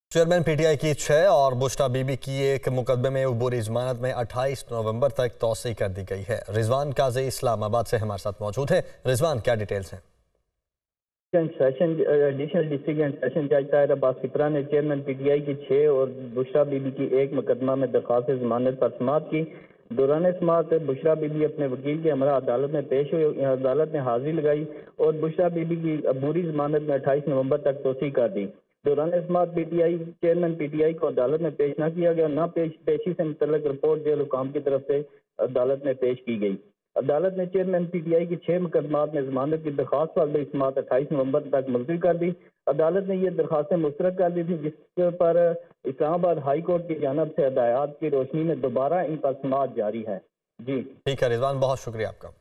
Chairman PTI की 6 और बुशरा बीबी की एक मुकदमे में अबूरी जमानत में 28 नवंबर तक तौसी कर दी गई है। रिजवान काजी इस्लामाबाद से हमारे साथ मौजूद है। रिजवान, क्या डिटेल्स हैं? Session additional district and session जज ताहिर अब्बास फित्रा ने चेयरमैन पीटीआई की 6 और बुशरा बीबी की एक मुकदमा में दरख्वास्त जमानत पर समाअत की। दौरान समाअत बुशरा बीबी अपने वकील के हमरा अदालत में पेश हुई। अदालत ने हाजिरी लगाई और बुशरा बीबी की अबूरी जमानत में 28 नवंबर तक तोसी कर दी। दौरान समाअत चेयरमैन पीटीआई को अदालत में पेश न किया गया। न पेशी से मुतल्लिक रिपोर्ट जेल हुकाम की तरफ से अदालत में पेश की गई। अदालत ने चेयरमैन पीटीआई की 6 मुकदमात में जमानत की दरख्वास्त पर समाअत 28 नवंबर तक मुलतवी कर दी। अदालत ने ये दरख्वास्तें मुस्तरद कर दी थी, जिस पर इस्लामाबाद हाई कोर्ट की जानब से हदायत की रोशनी में दोबारा इन पर समाअत जारी है। जी ठीक है रिजवान, बहुत शुक्रिया आपका।